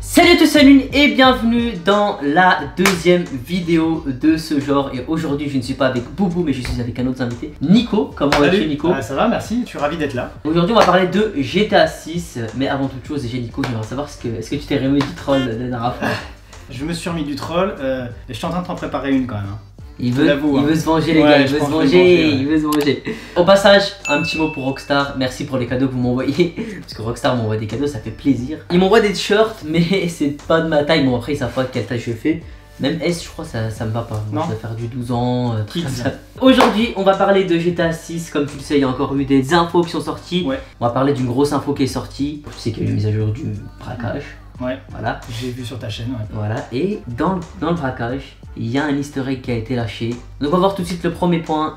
Salut à tous, salut et bienvenue dans la deuxième vidéo de ce genre. Et aujourd'hui je ne suis pas avec Boubou mais je suis avec un autre invité, Nico. Comment vas-tu Nico? Ça va, merci, je suis ravi d'être là. Aujourd'hui on va parler de GTA 6. Mais avant toute chose, déjà Nico, j'aimerais savoir est-ce que tu t'es remis du troll de la dernière fois? Je me suis remis du troll et je suis en train de t'en préparer une quand même. Il veut se venger les gars, il veut se venger. Au passage, un petit mot pour Rockstar, merci pour les cadeaux que vous m'envoyez. Parce que Rockstar m'envoie des cadeaux, ça fait plaisir. Ils m'envoient des t-shirts, mais c'est pas de ma taille. Bon après ils savent pas quelle taille je fais. Même S je crois ça me va pas, moi, je dois faire du 12 ans. Aujourd'hui on va parler de GTA 6, comme tu le sais il y a encore eu des infos qui sont sorties. On va parler d'une grosse info qui est sortie. Tu sais qu'il y a eu une mise à jour du braquage. Voilà. J'ai vu sur ta chaîne. Voilà, et dans le braquage, il y a un easter egg qui a été lâché. Donc on va voir tout de suite le premier point.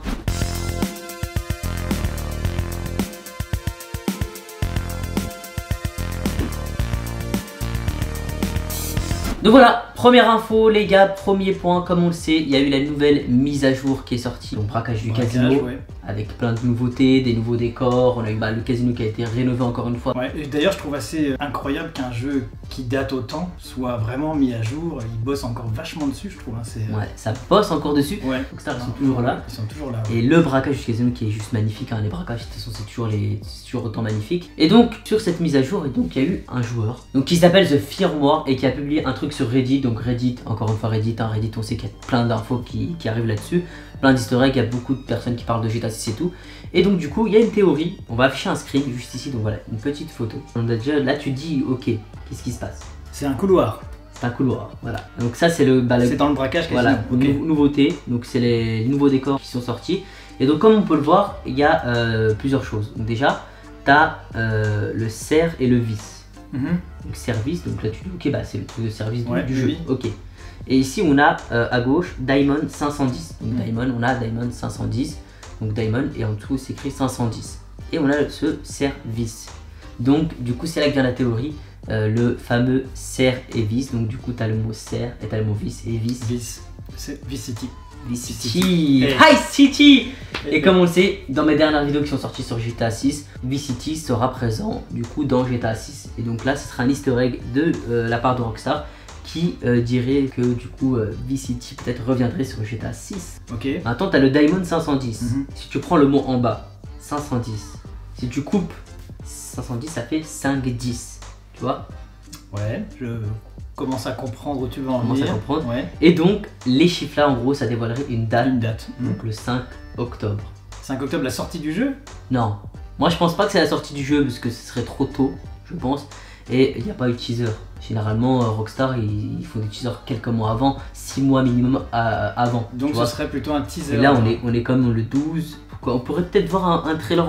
Donc voilà, première info les gars, premier point, comme on le sait, il y a eu la nouvelle mise à jour qui est sortie. Donc braquage du casino, avec plein de nouveautés, des nouveaux décors, on a eu le casino qui a été rénové encore une fois. D'ailleurs je trouve assez incroyable qu'un jeu qui date autant soit vraiment mis à jour, ils bossent encore vachement dessus je trouve. Ouais, ça bosse encore dessus, Rockstar ils sont toujours là. Ils sont toujours là. Et le braquage du casino qui est juste magnifique, les braquages de toute façon c'est toujours autant magnifique. Et donc sur cette mise à jour, il y a eu un joueur qui s'appelle The Firmware et qui a publié un truc sur Reddit. Donc Reddit, encore une fois Reddit, Reddit on sait qu'il y a plein d'infos qui arrivent là-dessus, plein d'easter eggs, il y a beaucoup de personnes qui parlent de GTA 6 et tout. Et donc du coup il y a une théorie, on va afficher un screen juste ici, donc voilà, une petite photo. On a déjà, là tu dis ok, qu'est-ce qui se passe? C'est un couloir. C'est un couloir, voilà. Donc ça c'est le... c'est dans le braquage casino. Voilà, nouveauté, donc c'est les nouveaux décors qui sont sortis. Et donc comme on peut le voir, il y a plusieurs choses. Donc déjà, tu as le CER et le vice. Donc service, donc là tu dis ok c'est le truc de service du jeu, ok. Et ici on a à gauche Diamond 510, donc Diamond, on a Diamond 510, donc Diamond et en dessous c'est écrit 510. Et on a ce service. Donc du coup c'est là que vient la théorie, le fameux CER et vice, donc du coup tu as le mot CER et tu as le mot vice et vice. Vice, c'est Vice City. Vice City, High City. Et comme on le sait, dans mes dernières vidéos qui sont sorties sur GTA 6, Vice City sera présent du coup dans GTA 6. Et donc là, ce sera un easter egg de la part de Rockstar qui dirait que du coup Vice City peut-être reviendrait sur GTA 6. Maintenant, tu as le Diamond 510. Si tu prends le mot en bas, 510. Si tu coupes 510, ça fait 510. Tu vois? Ouais, je commence à comprendre où tu veux en venir. Et donc, les chiffres là, en gros, ça dévoilerait une date. Donc le 5 octobre. 5 octobre, la sortie du jeu? Non. Moi, je pense pas que c'est la sortie du jeu parce que ce serait trop tôt, je pense. Et il n'y a pas eu de teaser. Généralement, Rockstar, ils font des teasers quelques mois avant, 6 mois minimum avant. Donc ce serait plutôt un teaser. Et là, on est comme le 12. On pourrait peut-être voir un trailer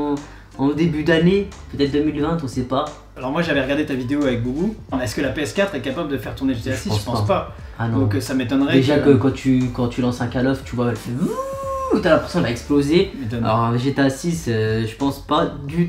en début d'année, peut-être 2020, on sait pas. Alors moi j'avais regardé ta vidéo avec Boubou. Est-ce que la PS4 est capable de faire tourner GTA 6? Je pense pas. Ah non. Donc ça m'étonnerait. Déjà que quand tu lances un Call of, tu vois, elle fait t'as l'impression qu'elle va exploser. Alors GTA 6, je pense pas du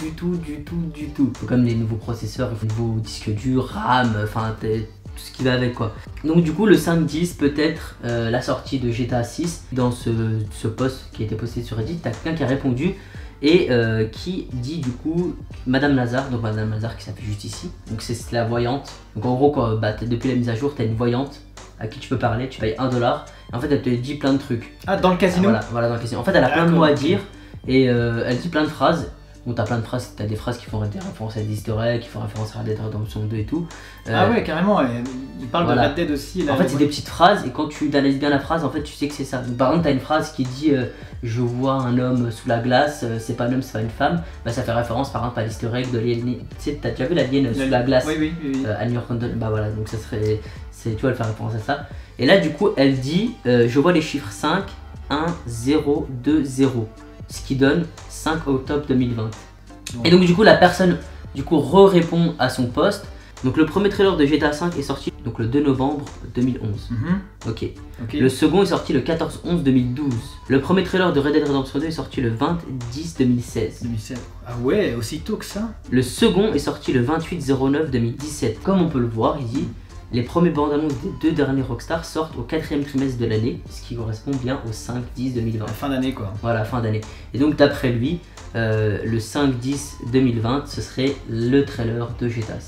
tout. Comme les nouveaux processeurs, les nouveaux disques durs, RAM, enfin tout ce qui va avec quoi. Donc du coup le 5-10 peut-être la sortie de GTA 6. Dans ce post qui a été posté sur Reddit, t'as quelqu'un qui a répondu et qui dit du coup Madame Lazare, donc Madame Lazare qui s'appelle juste ici, donc c'est la voyante. Donc en gros quoi, depuis la mise à jour t'as une voyante à qui tu peux parler, tu payes 1 $, et en fait elle te dit plein de trucs. Ah, dans le casino? Voilà dans le casino. En fait elle a plein de mots à dire et elle dit plein de phrases. Bon, t'as plein de phrases, t'as des phrases qui font référence à des easter eggs, qui font référence à Red Dead Redemption 2 et tout. Ah ouais, carrément, il parle de Red Dead aussi. Là, en fait, c'est des petites phrases et quand tu analyses bien la phrase, en fait, tu sais que c'est ça. Donc, par exemple, t'as une phrase qui dit je vois un homme sous la glace, c'est pas un homme, c'est pas une femme. Bah, ça fait référence par exemple à l'easter egg de l'alien. Tu sais, t'as déjà vu l'alien sous la glace? Oui. À New York. Bah voilà, donc ça serait. Tu vois, elle fait référence à ça. Et là, du coup, elle dit je vois les chiffres 5, 1, 0, 2, 0. Ce qui donne 5 octobre 2020. Et donc du coup la personne répond à son post. Donc le premier trailer de GTA 5 est sorti donc le 2 novembre 2011. Le second est sorti le 14-11-2012. Le premier trailer de Red Dead Redemption 2 est sorti le 20-10-2016. Ah ouais, aussitôt que ça. Le second est sorti le 28-09-2017. Comme on peut le voir, il dit les premiers bandes annonces des 2 derniers Rockstar sortent au 4e trimestre de l'année, ce qui correspond bien au 5-10-2020. Fin d'année quoi. Voilà, fin d'année. Et donc d'après lui, le 5-10-2020, ce serait le trailer de GTA 6.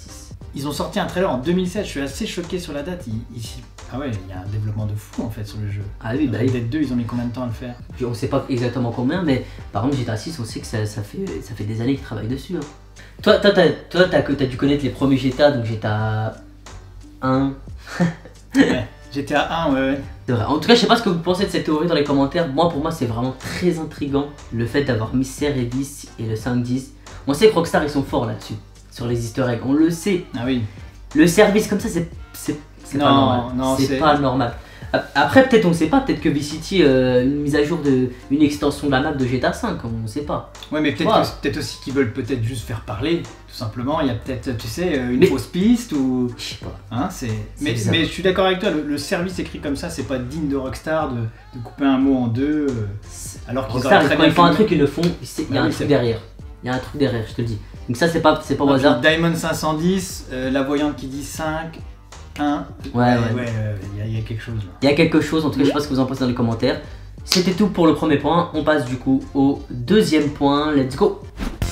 Ils ont sorti un trailer en 2016, je suis assez choqué sur la date. Ah ouais, il y a un développement de fou en fait sur le jeu. Ah oui, bah Red Dead 2, ils ont mis combien de temps à le faire? Puis on sait pas exactement combien, mais par exemple GTA 6, on sait que ça fait des années qu'ils travaillent dessus. Hein. Toi, t'as dû connaître les premiers GTA, donc GTA 1. Ouais, GTA 1, ouais. C'est vrai. En tout cas, je sais pas ce que vous pensez de cette théorie dans les commentaires. Moi, pour moi, c'est vraiment très intriguant le fait d'avoir mis CR10 et le 5-10. On sait que Rockstar, ils sont forts là-dessus, sur les easter eggs, on le sait. Ah oui. Le service comme ça, c'est pas normal. Non, c'est pas normal. Après, peut-être on sait pas, peut-être que V-City, une mise à jour une extension de la map de GTA 5, on sait pas. Ouais, mais peut-être aussi qu'ils veulent peut-être juste faire parler, tout simplement. Il y a peut-être, tu sais, une fausse piste ou. Je sais pas. Hein, mais je suis d'accord avec toi, le service écrit comme ça, c'est pas digne de Rockstar de couper un mot en deux. Alors qu'ils Rockstar, quand ils font un truc, ils le font, il y a un truc derrière. Il y a un truc derrière, je te le dis. Donc ça, c'est pas au hasard. Diamond 510, la voyante qui dit 5. Ouais, il y a quelque chose là. Il y a quelque chose, en tout cas, je sais pas ce que vous en pensez dans les commentaires. C'était tout pour le premier point, on passe du coup au deuxième point, let's go.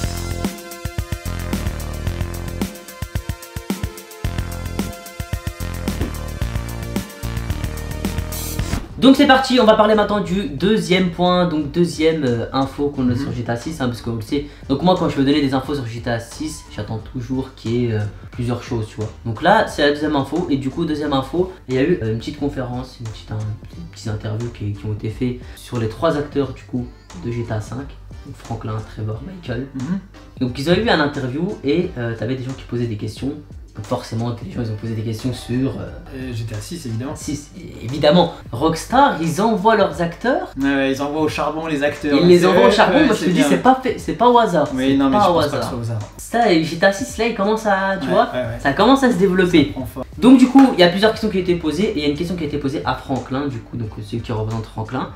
Donc c'est parti, on va parler maintenant du deuxième point, donc deuxième info qu'on a sur GTA 6, hein, parce que vous le savez. Donc moi quand je veux donner des infos sur GTA 6, j'attends toujours qu'il y ait plusieurs choses, tu vois. Donc là c'est la deuxième info, et du coup deuxième info, il y a eu une petite conférence, une petite interview qui ont été faites sur les 3 acteurs du coup de GTA 5. Donc Franklin, Trevor, Michael. Donc ils ont eu un interview et t'avais des gens qui posaient des questions. Donc forcément, les gens ils ont posé des questions sur GTA 6 évidemment. 6, évidemment. Rockstar, ils envoient leurs acteurs. Ouais, ils envoient au charbon les acteurs. Ils les envoient au charbon, moi je te dis c'est pas au hasard. Oui, non mais je pense pas que ce soit au hasard. Ça, GTA 6 là il commence à, tu vois, ça commence à se développer. Enfin. Donc du coup, il y a plusieurs questions qui ont été posées, et il y a une question qui a été posée à Franklin, du coup, donc celui qui représente Franklin.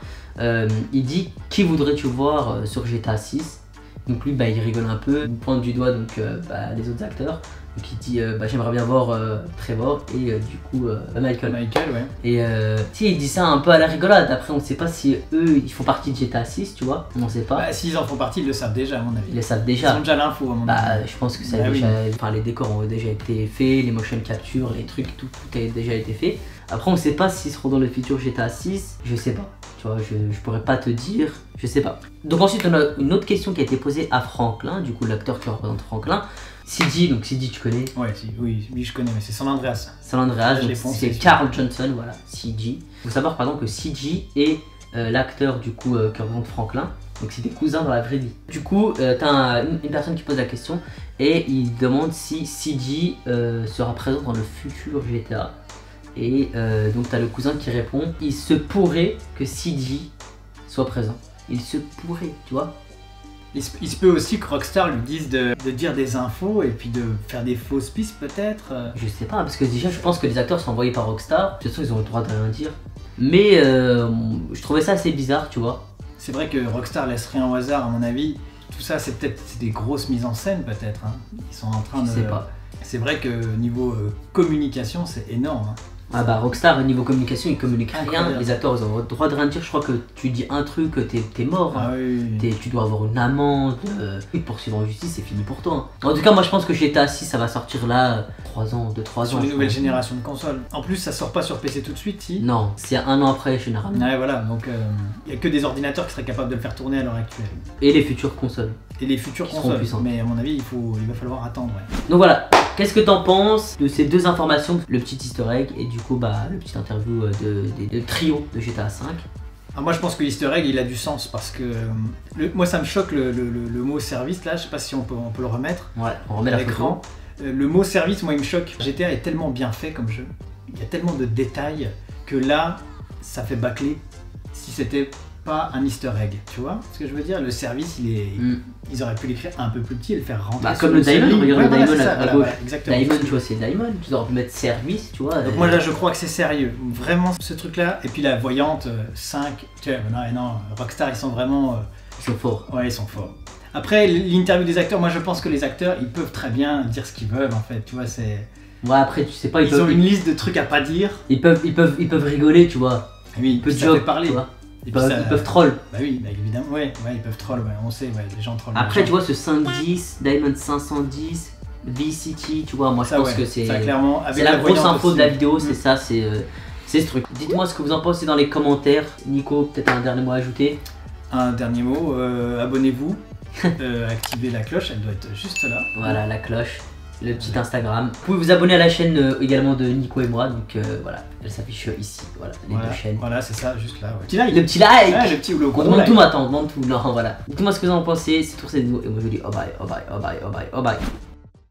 Il dit, qui voudrais-tu voir sur GTA 6? Donc lui, bah, il rigole un peu, il pointe du doigt donc, les autres acteurs. Donc il dit j'aimerais bien voir Trevor et du coup Michael. Michael, ouais. Et il dit ça un peu à la rigolade. Après on sait pas si eux ils font partie de GTA 6, tu vois, on sait pas. Bah s'ils en font partie, ils le savent déjà à mon avis. Ils le savent déjà. Ils ont déjà l'info à mon avis. Je pense que ça a déjà. Enfin les décors ont déjà été faits, les motion capture, les trucs, tout a déjà été fait. Après on sait pas s'ils seront dans le futur GTA 6, je sais pas. Tu vois, je pourrais pas te dire, je sais pas. Donc ensuite on a une autre question qui a été posée à Franklin, du coup l'acteur qui représente Franklin. CG, donc CG tu connais? Ouais, oui je connais, mais c'est San Andreas. San Andreas, c'est Carl Johnson, voilà, CG. Il faut savoir pardon que CG est l'acteur du coup qui représente Franklin, donc c'est des cousins dans la vraie vie. Du coup, t'as une personne qui pose la question et il demande si CG sera présent dans le futur GTA. Et donc t'as le cousin qui répond, il se pourrait que CG soit présent. Il se pourrait, tu vois. Il se peut aussi que Rockstar lui dise de dire des infos et puis de faire des fausses pistes peut-être. Je sais pas, parce que déjà je pense que les acteurs sont envoyés par Rockstar. De toute façon ils ont le droit de rien dire. Mais je trouvais ça assez bizarre, tu vois. C'est vrai que Rockstar laisse rien au hasard à mon avis. Tout ça c'est peut-être des grosses mises en scène peut-être. Hein. Ils sont en train de... Je sais pas. C'est vrai que niveau communication c'est énorme. Hein. Ah bah Rockstar au niveau communication ils communiquent rien, les acteurs ils ont le droit de rien dire, je crois que tu dis un truc, t'es mort, ah, oui. Tu dois avoir une amende, poursuivre en justice c'est fini pour toi. En tout cas moi je pense que GTA 6 ça va sortir là 3 ans, 2-3 ans. Sur les nouvelles générations de consoles. En plus ça sort pas sur PC tout de suite si? Non, c'est 1 an après généralement. Ouais voilà, donc il y a que des ordinateurs qui seraient capables de le faire tourner à l'heure actuelle. Et les futures consoles. Et les futures consoles, mais à mon avis il va falloir attendre. Ouais. Donc voilà. Qu'est-ce que t'en penses de ces deux informations, le petit easter egg et du coup le petit interview de trio de GTA 5? Moi je pense que l'easter egg il a du sens parce que moi ça me choque le mot service là, je sais pas si on peut le remettre. Ouais, on remet à l'écran. Le mot service moi il me choque. GTA est tellement bien fait comme jeu, il y a tellement de détails que là ça fait bâcler si c'était pas un easter egg, tu vois ce que je veux dire? Le service ils auraient pu l'écrire un peu plus petit et le faire rentrer. Comme le Diamond, regarde le Diamond à gauche. Exactement. Diamond, tu vois, c'est Diamond, tu aurais pu mettre service, tu vois. Donc moi là je crois que c'est sérieux, vraiment ce truc là. Et puis la voyante 5, tu vois, non, Rockstar ils sont vraiment... Ils sont forts. Ouais, ils sont forts. Après l'interview des acteurs, moi je pense que les acteurs ils peuvent très bien dire ce qu'ils veulent en fait, tu vois, c'est... Ouais après tu sais pas, ils ont une liste de trucs à pas dire. Ils peuvent rigoler, tu vois. Oui, ils peuvent ça fait parler. Tu vois. Ils peuvent troll. Bah oui, bah évidemment, ouais, ils peuvent troll, ouais, on sait, ouais, les gens trollent. Après, tu vois, ce 510, Diamond 510, V-City, tu vois, moi je Ça, pense ouais, que c'est ça, clairement, avec la grosse voyante info aussi. de la vidéo, c'est ça, c'est ce truc. Dites-moi ce que vous en pensez dans les commentaires. Nico, peut-être un dernier mot à ajouter. Un dernier mot, abonnez-vous, activez la cloche, elle doit être juste là. Voilà, la cloche, le petit Instagram. Vous pouvez vous abonner à la chaîne également de Nico et moi, donc voilà, elle s'affiche ici, voilà, les deux chaînes. Voilà, c'est ça, juste là. Ouais. Petit like. Le petit like, ouais, le petit ou le on gros demande like. tout maintenant, on demande tout, non voilà. Dites-moi ce que vous en pensez, c'est tout cette vidéo et moi je vous dis oh bye, oh bye, oh bye, oh bye, oh bye.